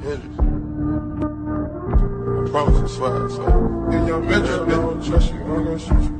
Hendrix. I promise you, swear. In your metro, I don't trust you, I'm gonna shoot you.